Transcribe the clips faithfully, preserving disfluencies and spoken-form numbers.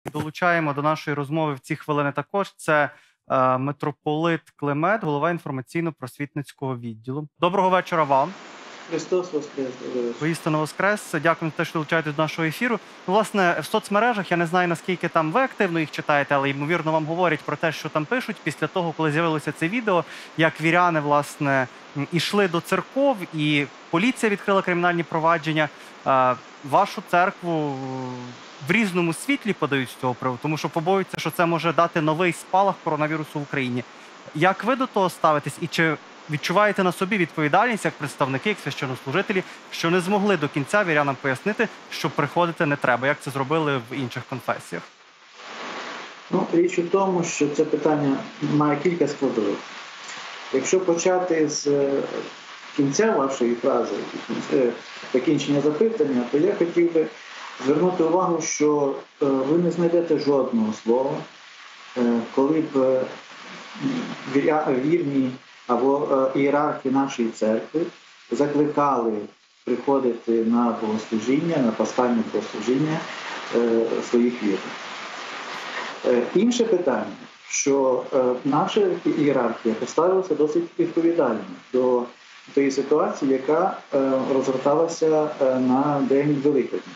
Долучаємо до нашої розмови в ці хвилини також. Це е, митрополит Климет, голова інформаційно-просвітницького відділу. Доброго вечора вам. Христос Воскрес! Воістину Воскрес. Дякую за те, що долучаєтесь до нашого ефіру. Ну, власне, в соцмережах, я не знаю, наскільки там ви активно їх читаєте, але, ймовірно, вам говорять про те, що там пишуть після того, коли з'явилося це відео, як віряни, власне, ішли до церков, і поліція відкрила кримінальні провадження. Е, вашу церкву в різному світлі подають з цього приводу, тому що побоюються, що це може дати новий спалах коронавірусу в Україні. Як ви до того ставитесь і чи відчуваєте на собі відповідальність як представники, як священнослужителі, що не змогли до кінця вірянам пояснити, що приходити не треба, як це зробили в інших конфесіях? Ну, річ у тому, що це питання має кілька складових. Якщо почати з кінця вашої фрази, закінчення запитання, то я хотів би звернути увагу, що ви не знайдете жодного слова, коли б вірні або ієрархи нашої церкви закликали приходити на богослужіння, на пасхальне богослужіння своїх вірних. Інше питання, що наша ієрархія поставилася досить відповідально до тієї ситуації, яка розгорталася на День Великодня.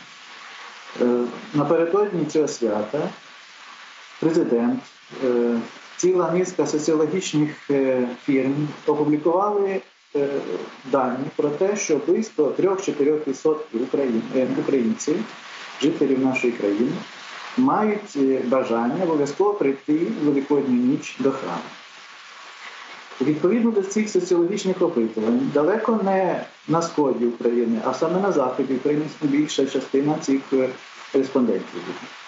Напередодні цього свята президент, ціла низка соціологічних фірм опублікували дані про те, що близько три-чотири відсотки українців, жителів нашої країни, мають бажання обов'язково прийти в Великодню ніч до храму. Відповідно до цих соціологічних опитувань, далеко не на сході України, а саме на заході України більша частина цих респондентів.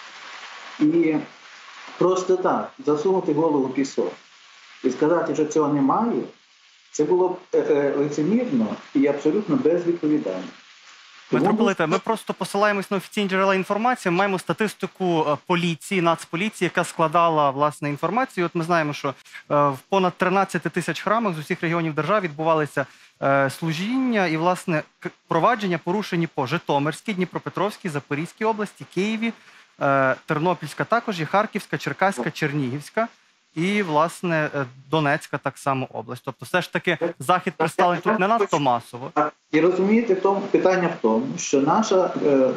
І просто так засунути голову в пісок і сказати, що цього немає, це було б лицемірно і абсолютно безвідповідально. Митрополите, ми просто посилаємось на офіційні джерела інформації, маємо статистику поліції, Нацполіції, яка складала, власне, інформацію. От ми знаємо, що в понад тринадцяти тисяч храмах з усіх регіонів держави відбувалися служіння і, власне, провадження порушені по Житомирській, Дніпропетровській, Запорізькій області, Києві, Тернопільська також, і Харківська, Черкаська, Чернігівська і, власне, Донецька так само область. Тобто все ж таки Захід представлений тут не надто масово. І розумієте, питання в тому, що наша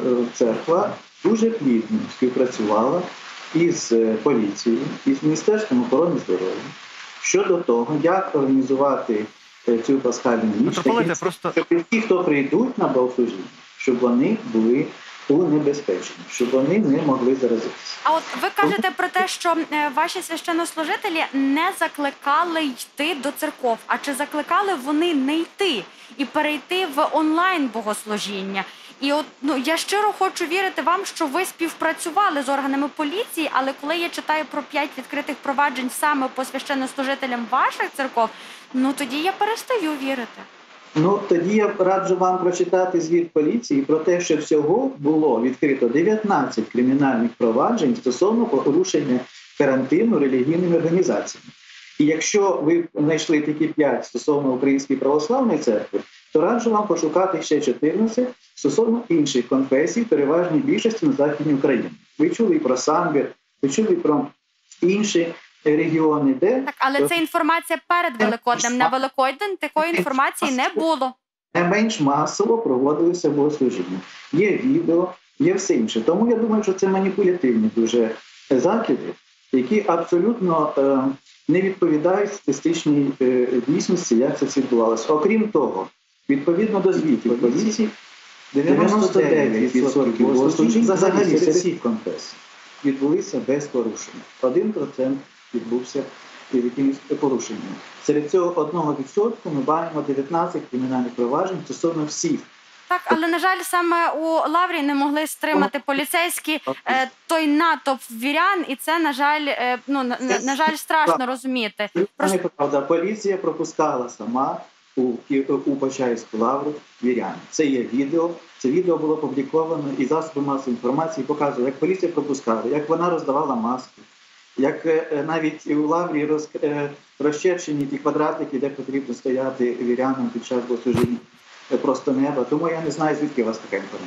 церква дуже плідно співпрацювала із поліцією, із Міністерством охорони здоров'я щодо того, як організувати цю пасхальну ніч, просто... щоб ті, хто прийдуть на богослужіння, щоб вони були унебезпечені, щоб вони не могли заразитися. А от ви кажете про те, що ваші священнослужителі не закликали йти до церков. А чи закликали вони не йти і перейти в онлайн-богослужіння? І от, ну, я щиро хочу вірити вам, що ви співпрацювали з органами поліції, але коли я читаю про п'ять відкритих проваджень саме по священнослужителям ваших церков, ну тоді я перестаю вірити. Ну, тоді я раджу вам прочитати звіт поліції про те, що всього було відкрито дев'ятнадцять кримінальних проваджень стосовно порушення карантину релігійними організаціями. І якщо ви знайшли такі п'ять стосовно Української православної церкви, то раджу вам пошукати ще чотирнадцять стосовно інших конфесій, переважній більшості на Західній Україні. Ви чули і про Самбір, ви чули і про інші регіони, де... Так, але це інформація перед Великоднем. На Великодень такої інформації не було. Не менш масово проводилися богослужіння. Є відео, є все інше. Тому я думаю, що це маніпулятивні дуже закиди, які абсолютно е, не відповідають статистичній е, дійсності, як це все відбувалося. Окрім того, відповідно до звітів поліції, дев'яносто дев'ять відсотків богослужінь взагалі серед всіх конфесій відбулися без порушення. Один процент відбувся якимось порушенням. Серед цього одного відсотку ми маємо дев'ятнадцять кримінальних проваджень стосовно всіх. Так, але, на жаль, саме у Лаврі не могли стримати поліцейські е, той натовп вірян, і це, на жаль, е, ну, на, на жаль, страшно розуміти. Просто... Правда, поліція пропускала сама у, у Почаївську лавру вірян. Це є відео, це відео було опубліковано, і засоби масової інформації показує, як поліція пропускала, як вона роздавала маски, як навіть у лаврі роз, розчерчені ті квадратики, де потрібно стояти вірянам під час богослужіння просто неба. Тому я не знаю, звідки у вас така інформація.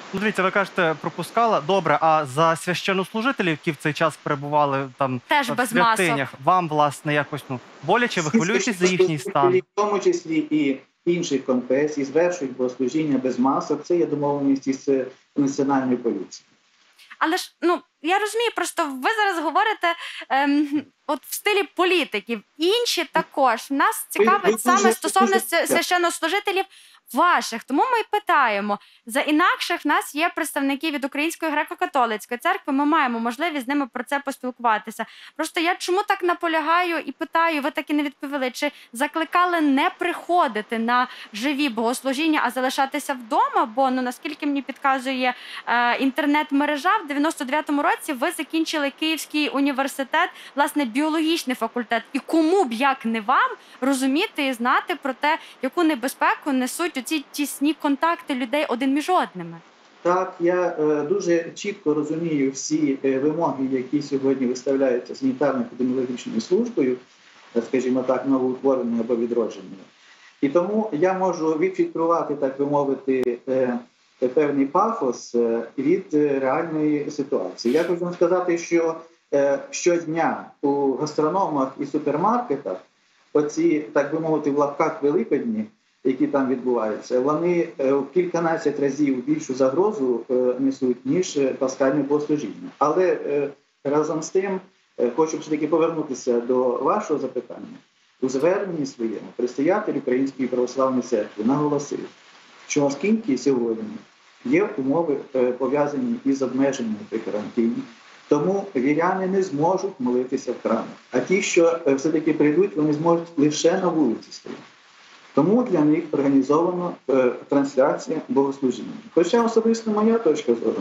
Ну, дивіться, ви кажете, пропускала. Добре, а за священнослужителів, які в цей час перебували там Теж в без масок. святинях, вам, власне, якось ну, боляче, ви Всі хвилюєтесь за їхній священнослужителі, стан? в тому числі і інших конфесій, звершують богослужіння без масок. Це є домовленість із е, національною поліцією. Але ж ну я розумію, просто ви зараз говорите ем, от в стилі політиків. Інші також нас ви цікавить саме дуже- стосовно дуже- свя- священнослужителів ваших. Тому ми й питаємо. За інакших в нас є представники від Української греко-католицької церкви. Ми маємо можливість з ними про це поспілкуватися. Просто я чому так наполягаю і питаю, ви так і не відповіли, чи закликали не приходити на живі богослужіння, а залишатися вдома? Бо ну наскільки мені підказує е, інтернет-мережа, в дев'яносто дев'ятому році ви закінчили Київський університет, власне, біологічний факультет. І кому б, як не вам, розуміти і знати про те, яку небезпеку несуть оці тісні контакти людей один між одними? Так, я е, дуже чітко розумію всі е, вимоги, які сьогодні виставляються санітарно-епідеміологічною службою, е, скажімо так, новоутвореною або відродженою. І тому я можу відфільтрувати, так би мовити, е, певний пафос е, від е, реальної ситуації. Я хочу вам сказати, що е, щодня у гастрономах і супермаркетах оці, так би мовити, в лапках великодні, які там відбуваються, вони е, в кільканадцять разів більшу загрозу е, несуть, ніж е, пасхальне богослужіння. Але е, разом з тим е, хочу все-таки повернутися до вашого запитання. У зверненні своєму предстоятель Української православної церкви наголосив, що оскільки сьогодні є умови е, пов'язані із обмеженнями при карантині, тому віряни не зможуть молитися в храмах. А ті, що е, все-таки прийдуть, вони зможуть лише на вулиці стояти. Тому для них організовано е, трансляція богослужіння. Хоча особисто моя точка зору,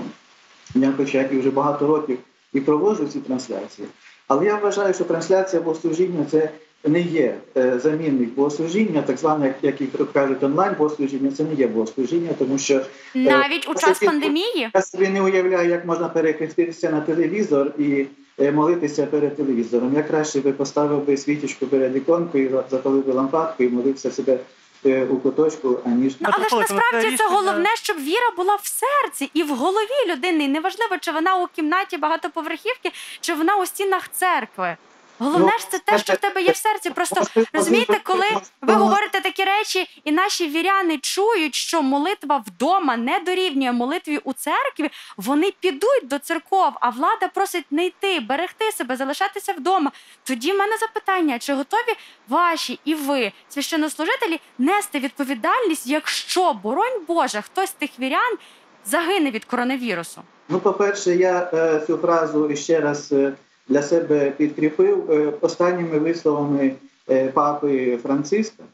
я хоча як і вже багато років і проводжу ці трансляції, але я вважаю, що трансляція богослужіння – це не є е, замінник богослужіння, так зване, як, як їх кажуть, онлайн-богослужіння, це не є богослужіння, тому що… Е, Навіть у час собі, пандемії? Я собі не уявляю, як можна перехреститися на телевізор і е, молитися перед телевізором. Я краще би поставив би свічечку перед іконкою, запалив би лампадку і молився себе е, у куточку, аніж… Ну, але ж Митрополите, насправді це це рішення- головне, щоб віра була в серці і в голові людини. І неважливо, чи вона у кімнаті багатоповерхівки, чи вона у стінах церкви. Головне Ну, ж це те, що в тебе є в серці. Просто розумієте, коли ви говорите такі речі, і наші віряни чують, що молитва вдома не дорівнює молитві у церкві, вони підуть до церков, а влада просить не йти, берегти себе, залишатися вдома. Тоді в мене запитання, чи готові ваші і ви, священнослужителі, нести відповідальність, якщо, боронь Боже, хтось з тих вірян загине від коронавірусу? Ну, по-перше, я е, цю фразу ще раз е, для себе підкріпив е, останніми висловами е, папи Франциска,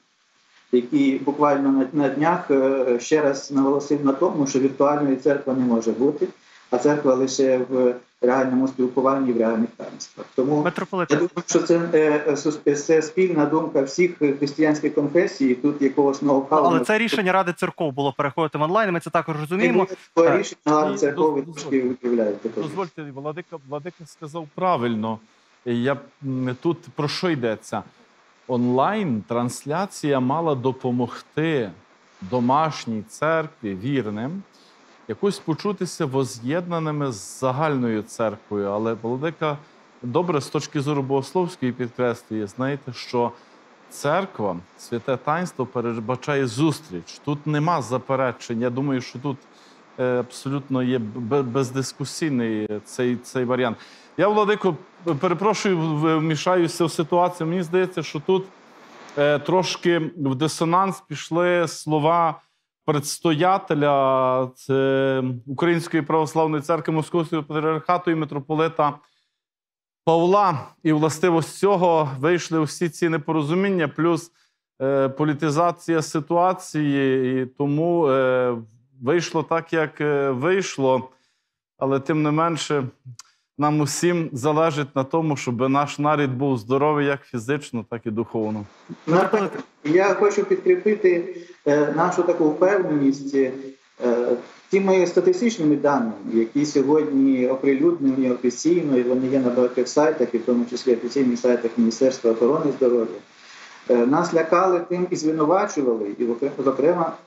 який буквально на, на днях е, ще раз наголосив на тому, що віртуальної церкви не може бути, а церква лише в реальному спілкуванні, в реальних таїнствах. Тому Митрополите, я думаю, що це, е, сус- це спільна думка всіх християнських конфесій, тут якогось ноу-хау. але це рішення Ради церков було переходити в онлайн, ми це також розуміємо. Це рішення Ради І церкові доз- трошки виявляєте. Дозвольте, Владика, Владика сказав правильно. Я, м, тут про що йдеться? Онлайн-трансляція мала допомогти домашній церкві, вірним, якось почутися воз'єднаними з загальною церквою. Але Владика добре з точки зору богословської підкреслює, знаєте, що церква, святе таїнство передбачає зустріч. Тут нема заперечень. Я думаю, що тут е, абсолютно є бе- бездискусійний цей, цей варіант. Я, Владико, перепрошую, в- вмішаюся в ситуацію. Мені здається, що тут е, трошки в дисонанс пішли слова предстоятеля це, Української православної церкви Московського патріархату і митрополита Павла. І, властиво, з цього вийшли всі ці непорозуміння, плюс е, політизація ситуації. І тому е, вийшло так, як е, вийшло. Але, тим не менше, нам усім залежить на тому, щоб наш нарід був здоровий як фізично, так і духовно. Напевно, я хочу підкріпити е, нашу таку впевненість е, тими статистичними даними, які сьогодні оприлюднені офіційно, і вони є на багатьох сайтах, і в тому числі офіційних сайтах Міністерства охорони здоров'я. Е, нас лякали тим і звинувачували, і, зокрема,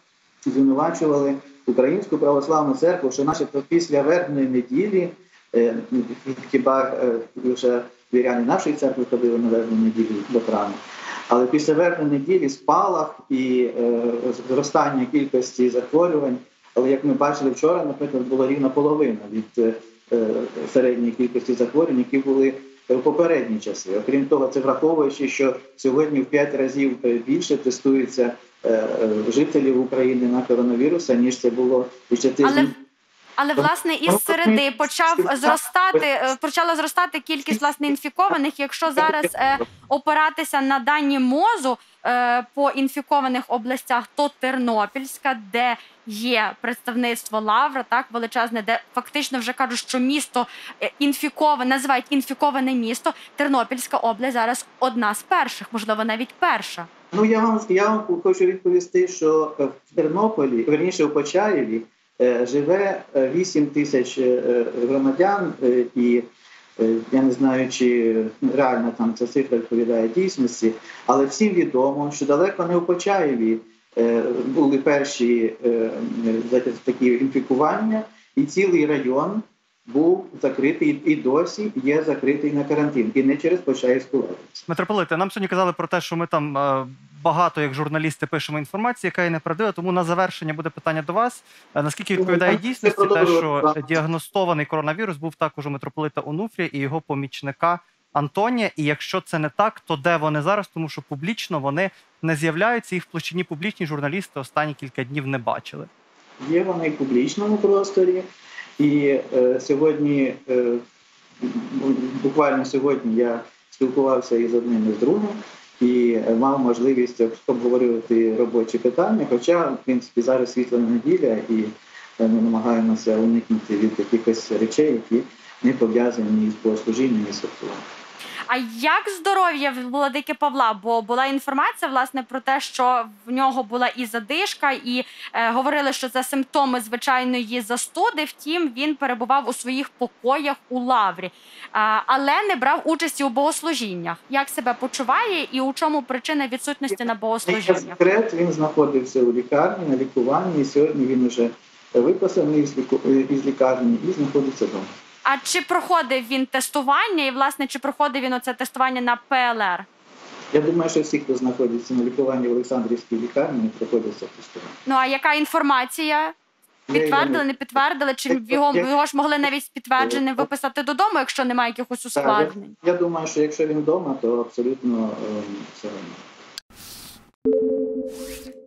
звинувачували Українську православну церкву, що начебто після вербної неділі, е, хіба е, вже віряни нашої церкви ходили на вербну неділю до храму, але після вербної неділі спалах і е, зростання кількості захворювань. Але як ми бачили вчора, наприклад, було рівно половина від е, середньої кількості захворювань, які були в попередні часи. Окрім того, це враховуючи, що сьогодні в п'ять разів більше тестується е, жителів України на коронавірус, ніж це було ще тиждень. Але, але власне із середи почав зростати, е, почала зростати кількість власне інфікованих. Якщо зараз е, опиратися на дані МОЗу е, по інфікованих областях, то Тернопільська, де є представництво Лавра, так, величезне, де фактично вже кажуть, що місто інфіковане, називають інфіковане місто. Тернопільська область зараз одна з перших, можливо, навіть перша. Ну, я вам, я вам хочу відповісти, що в Тернополі, верніше в Почаєві, е, живе вісім тисяч е, громадян, е, і е, я не знаю, чи реально там ця цифра відповідає дійсності, але всім відомо, що далеко не в Почаєві е, були перші е, е, такі інфікування, і цілий район був закритий і досі є закритий на карантин, і не через Почаївську область. Митрополите, нам сьогодні казали про те, що ми там е, багато, як журналісти, пишемо інформацію, яка є неправдива, тому на завершення буде питання до вас. Е, наскільки відповідає дійсності те, що діагностований коронавірус був також у митрополита Онуфрія і його помічника Антонія, і якщо це не так, то де вони зараз, тому що публічно вони не з'являються, їх в площині публічні журналісти останні кілька днів не бачили. Є вони в публічному просторі. І е, сьогодні, е, буквально сьогодні я спілкувався із одним і з другим і мав можливість обговорювати робочі питання, хоча, в принципі, зараз світла неділя і е, ми намагаємося уникнути від якихось речей, які не пов'язані з богослужінням і святкуванням. А як здоров'я владики Павла? Бо була інформація, власне, про те, що в нього була і задишка, і е, говорили, що це симптоми звичайної застуди. Втім, він перебував у своїх покоях у Лаврі, е, але не брав участі у богослужіннях. Як себе почуває і у чому причина відсутності на богослужіннях? Секрет, він знаходився у лікарні, на лікуванні, і сьогодні він вже виписаний із лікарні і знаходиться вдома. А чи проходив він тестування і, власне, чи проходив він оце тестування на ПЛР? Я думаю, що всі, хто знаходиться на лікуванні в Олександрівській лікарні, проходять це тестування. Ну, а яка інформація? Підтвердили, не підтвердили? Чи його, його ж могли навіть з підтвердженням виписати додому, якщо немає якихось ускладнень? Я, я думаю, що якщо він вдома, то абсолютно е, все.